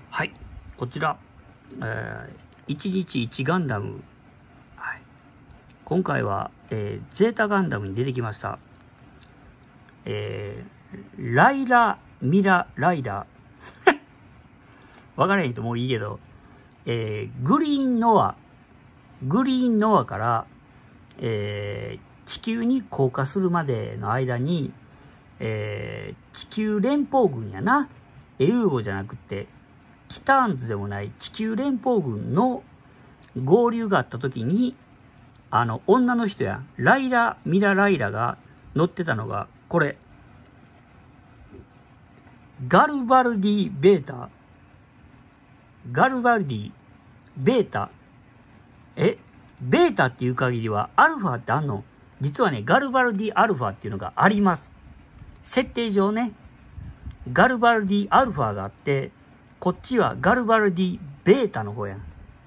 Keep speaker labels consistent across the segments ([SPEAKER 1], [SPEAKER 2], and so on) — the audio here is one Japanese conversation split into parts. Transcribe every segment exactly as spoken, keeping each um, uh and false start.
[SPEAKER 1] はい、こちら、えー、いちにちいちガンダム、はい、今回は、えー、ゼータガンダムに出てきました、えー、ライラ・ミラ・ライラわからへんともういいけど、えー、グリーンノアグリーンノアから、えー、地球に降下するまでの間に、えー、地球連邦軍やな、エウーゴじゃなくてティターンズでもない地球連邦軍の合流があった時に、あの女の人やライラ・ミラ・ライラが乗ってたのがこれ、ガルバルディ・ベータガルバルディ・ベータえベータっていう限りはアルファってあんの？実はね、ガルバルディ・アルファっていうのがあります。設定上ね、ガルバルディ・アルファがあって、こっちはガルバルディ・ベータの方やん。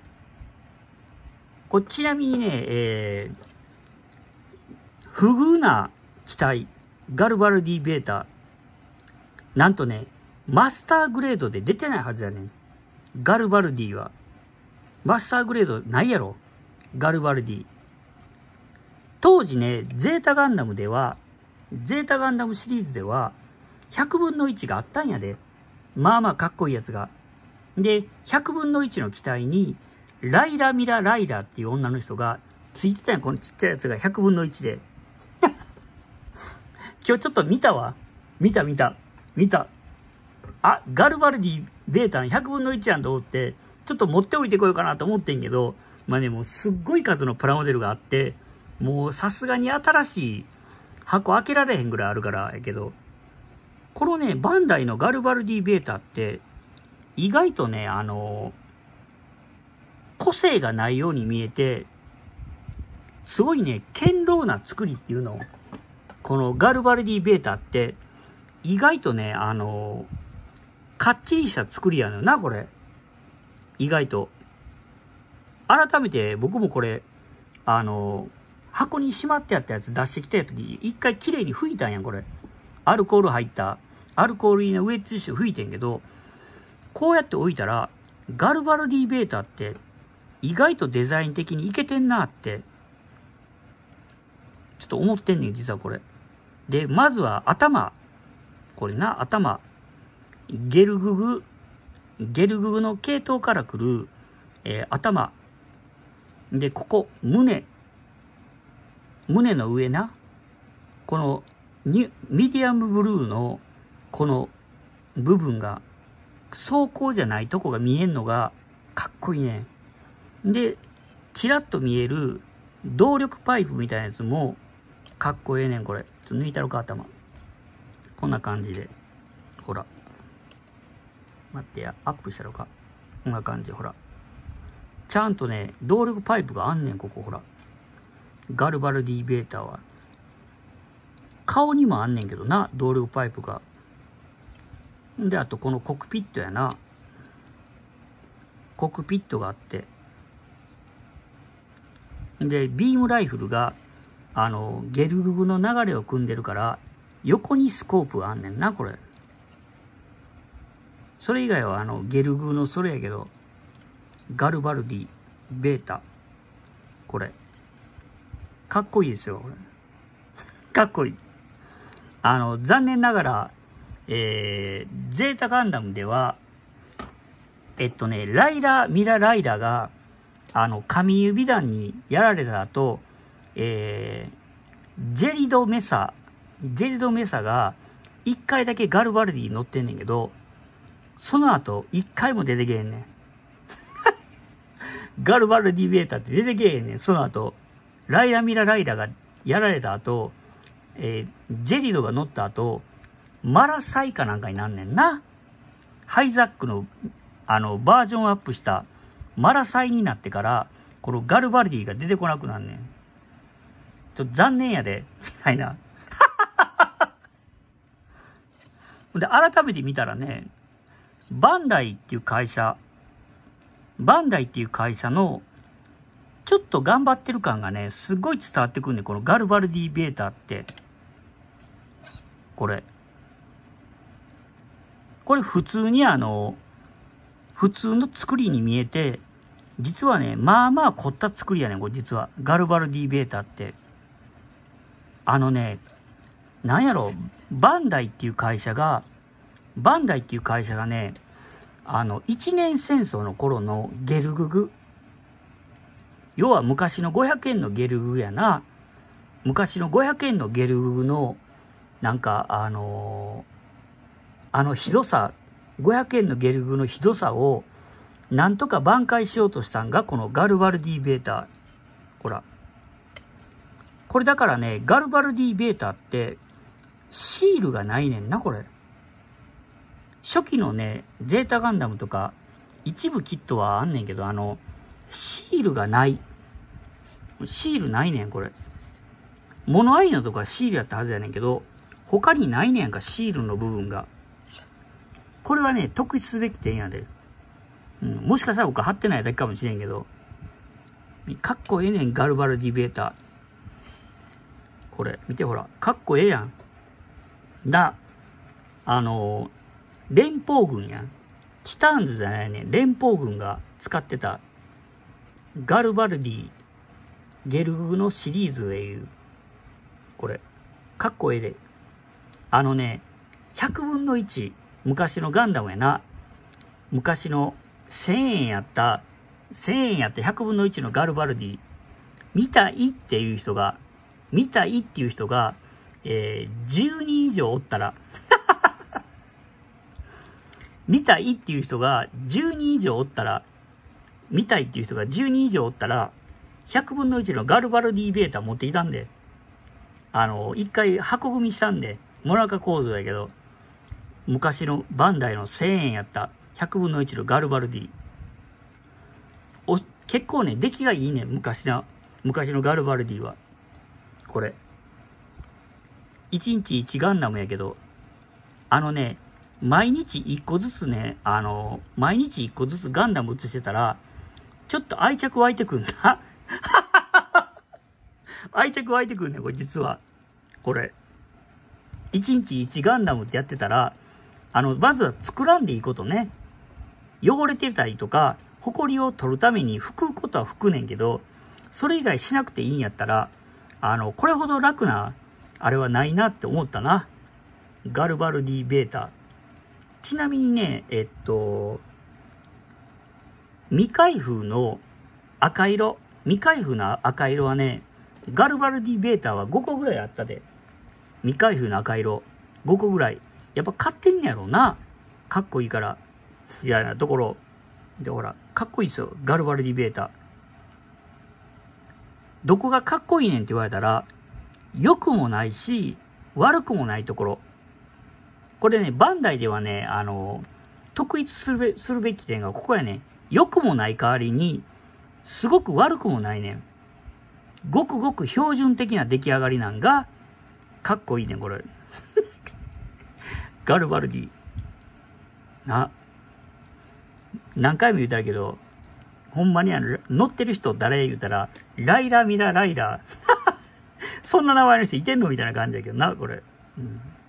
[SPEAKER 1] これちなみにね、えー、不遇な機体、ガルバルディ・ベータ、なんとね、マスターグレードで出てないはずやねん。ガルバルディは。マスターグレードないやろ、ガルバルディ。当時ね、ゼータガンダムでは、ゼータガンダムシリーズでは、ひゃくぶんのいちがあったんやで。まあまあかっこいいやつが。で、ひゃくぶんのいちの機体に、ライラ・ミラ・ライラっていう女の人がついてたんや、このちっちゃいやつがひゃくぶんのいちで。今日ちょっと見たわ。見た見た。見た。あ、ガルバルディ・ベータのひゃくぶんのいちやんと思って、ちょっと持っておいてこようかなと思ってんけど、まあね、もうすっごい数のプラモデルがあって、もうさすがに新しい箱開けられへんぐらいあるからやけど、このね、バンダイのガルバルディ・ベータって、意外とね、あの、個性がないように見えて、すごいね、堅牢な作りっていうのを、このガルバルディ・ベータって、意外とね、あの、かっちりした作りやのよな、これ。意外と。改めて僕もこれ、あの、箱にしまってあったやつ出してきた時、一回きれいに拭いたんやん、これ。アルコール入った、アルコール入りのウェットティッシュ拭いてんけど、こうやって置いたら、ガルバルディ・ベータって、意外とデザイン的にいけてんなって、ちょっと思ってんねん、実はこれ。で、まずは頭。これな、頭。ゲルググ、ゲルググの系統から来る、えー、頭。で、ここ、胸。胸の上な。このミディアムブルーのこの部分が装甲じゃないとこが見えんのがかっこいいね。で、チラッと見える動力パイプみたいなやつもかっこええねん、これ。ちょっと抜いたろか、頭。こんな感じで。ほら。待ってや、アップしたろか。こんな感じ、ほら。ちゃんとね、動力パイプがあんねん、ここ、ほら。ガルバルディ・ベータは。顔にもあんねんけどな、動力パイプが。で、あとこのコックピットやな。コックピットがあって。で、ビームライフルが、あの、ゲルググの流れを組んでるから、横にスコープがあんねんな、これ。それ以外は、あの、ゲルググのそれやけど、ガルバルディ、ベータ。これ。かっこいいですよ、これ。かっこいい。あの、残念ながら、えー、ゼータガンダムでは、えっとね、ライラ・ミラ・ライラが、あの、神指弾にやられた後、えー、ジェリド・メサ、ジェリド・メサが、一回だけガルバルディに乗ってんねんけど、その後、一回も出てけへんねん。ガルバルディ・ベータって出てけへんねん、その後。ライラ・ミラ・ライラがやられた後、えー、ジェリドが乗った後、マラサイかなんかになんねんな。ハイザックの、あの、バージョンアップしたマラサイになってから、このガルバルディが出てこなくなんねん。ちょっと残念やで。みたいな。で、改めて見たらね、バンダイっていう会社、バンダイっていう会社の、ちょっと頑張ってる感がね、すごい伝わってくるね。このガルバルディ・ベータって。これ。これ普通にあの、 普通の作りに見えて、実はね、まあまあ凝った作りやねん、これ実は。ガルバルディベータって。あのね、なんやろ、バンダイっていう会社が、バンダイっていう会社がね、あの、一年戦争の頃のゲルググ。要は昔のごひゃくえんのゲルググやな。昔のごひゃくえんのゲルググの、なんか、あのー、あのひどさ、ごひゃくえんのゲルググのひどさを、なんとか挽回しようとしたんが、このガルバルディベータ。ほら。これだからね、ガルバルディベータって、シールがないねんな、これ。初期のね、ゼータガンダムとか、一部キットはあんねんけど、あの、シールがない。シールないねん、これ。モノアイのとかシールやったはずやねんけど、他にないねんか、シールの部分が。これはね、特筆すべき点やで。うん、もしかしたら僕貼ってないだけかもしれんけど、かっこええねん、ガルバルディベータ。これ、見てほら、かっこええやん。な、あの、連邦軍やん。チターンズじゃないねん。連邦軍が使ってた、ガルバルディ、ゲルググのシリーズでいう、これ、かっこええで。あのね、ひゃくぶんのいち、昔のガンダムやな。昔のせんえんやった、せんえんやったひゃくぶんのいちのガルバルディ、見たいっていう人が、見たいっていう人が、えー、じゅうにん以上おったら、見たいっていう人がじゅうにん以上おったら、見たいっていう人がじゅうにん以上おったら、ひゃくぶんのいちのガルバルディベータ持っていたんで、あの、一回箱組みしたんで、モナカ構造やけど、昔のバンダイのせんえんやったひゃくぶんのいちのガルバルディ。お、結構ね、出来がいいね、昔の、昔のガルバルディは。これ。いちにちいちガンダムやけど、あのね、毎日いっこずつね、あの、毎日いっこずつガンダム映してたら、ちょっと愛着湧いてくんだ。愛着湧いてくんね、これ実は。これ。いちにちいちガンダムってやってたら、あの、まずは作らんでいいことね。汚れてたりとか、埃を取るために拭くことは拭くねんけど、それ以外しなくていいんやったら、あの、これほど楽な、あれはないなって思ったな。ガルバルディベータ。ちなみにね、えっと、未開封の赤色、未開封の赤色はね、ガルバルディベータはごこぐらいあったで。未開封の赤色、ごこぐらい。やっぱ買ってんねやろうな。かっこいいから。いやなところ。で、ほら、かっこいいですよ。ガルバルディベータ。どこがかっこいいねんって言われたら、良くもないし、悪くもないところ。これね、バンダイではね、あの、特筆するべするべき点がここやね。良くもない代わりに、すごく悪くもないねん。ごくごく標準的な出来上がりなんが、かっこいいねん、これ。ガルバルディ。な。何回も言うたらけど、ほんまにあの、乗ってる人誰言うたら、ライラミラライラ。そんな名前の人いてんのみたいな感じだけどな、これ。うん